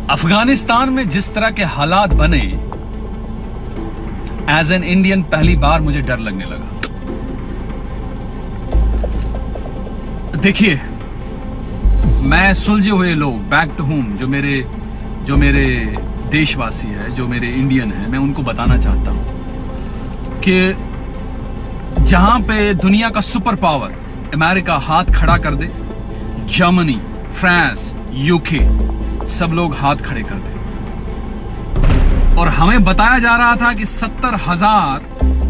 अफगानिस्तान में जिस तरह के हालात बने, एज एन इंडियन पहली बार मुझे डर लगने लगा। देखिए, मैं सुलझे हुए लोग बैक टू होम, जो मेरे देशवासी है, जो मेरे इंडियन है, मैं उनको बताना चाहता हूं कि जहां पे दुनिया का सुपर पावर अमेरिका हाथ खड़ा कर दे, जर्मनी, फ्रांस, यूके, सब लोग हाथ खड़े कर दे, और हमें बताया जा रहा था कि 70,000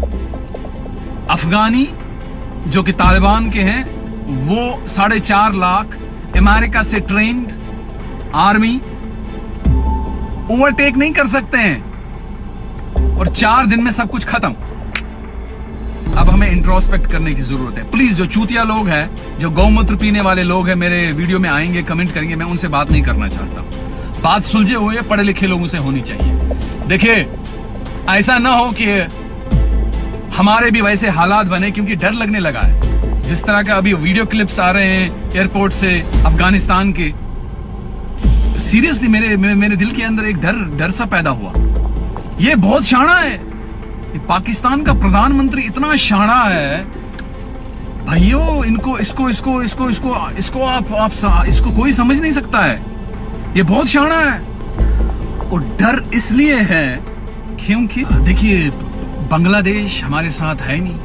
अफगानी जो कि तालिबान के हैं, वो 4.5 लाख अमेरिका से ट्रेन्ड आर्मी ओवरटेक नहीं कर सकते हैं, और 4 दिन में सब कुछ खत्म। अब हमें इंट्रोस्पेक्ट करने की जरूरत है। प्लीज, जो चूतिया लोग हैं, जो गौमूत्र पीने वाले लोग हैं, मेरे वीडियो में आएंगे, कमेंट करेंगे, मैं उनसे बात नहीं करना चाहता। बात सुलझे हुए पढ़े लिखे लोगों से होनी चाहिए। देखिए, ऐसा ना हो कि हमारे भी वैसे हालात बने, क्योंकि डर लगने लगा है। जिस तरह का अभी वीडियो क्लिप्स आ रहे हैं एयरपोर्ट से अफगानिस्तान के, सीरियसली मेरे दिल के अंदर एक डर सा पैदा हुआ। ये बहुत शाना है, पाकिस्तान का प्रधानमंत्री इतना शाना है भाइयों, इसको कोई समझ नहीं सकता है। ये बहुत शाना है, और डर इसलिए है क्योंकि देखिए, बांग्लादेश हमारे साथ है नहीं,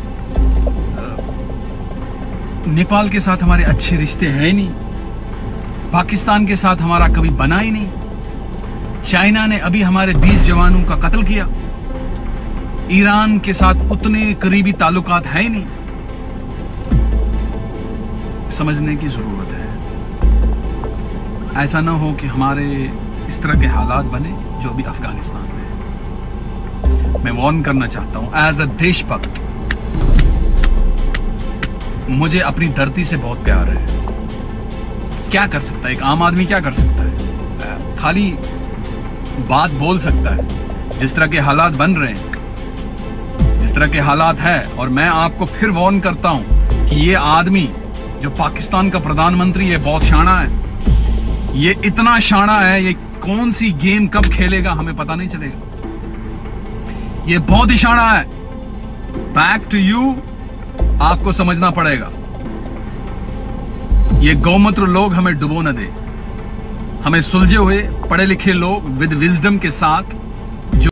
नेपाल के साथ हमारे अच्छे रिश्ते हैं नहीं, पाकिस्तान के साथ हमारा कभी बना ही नहीं, चाइना ने अभी हमारे 20 जवानों का कत्ल किया, ईरान के साथ उतने करीबी ताल्लुकात है ही नहीं। समझने की जरूरत है, ऐसा ना हो कि हमारे इस तरह के हालात बने जो अभी अफगानिस्तान में है। मैं वार्न करना चाहता हूं, एज अ देशभक्त, मुझे अपनी धरती से बहुत प्यार है। क्या कर सकता है एक आम आदमी, क्या कर सकता है? खाली बात बोल सकता है। जिस तरह के हालात बन रहे हैं, जिस तरह के हालात है, और मैं आपको फिर वार्न करता हूं कि ये आदमी जो पाकिस्तान का प्रधानमंत्री है, बहुत शाना है। ये इतना शाना है, ये कौन सी गेम कब खेलेगा हमें पता नहीं चलेगा। ये बहुत ही शाना है। बैक टू यू, आपको समझना पड़ेगा। ये गौमूत्र लोग हमें डुबो न दे। हमें सुलझे हुए पढ़े लिखे लोग विद विजडम के साथ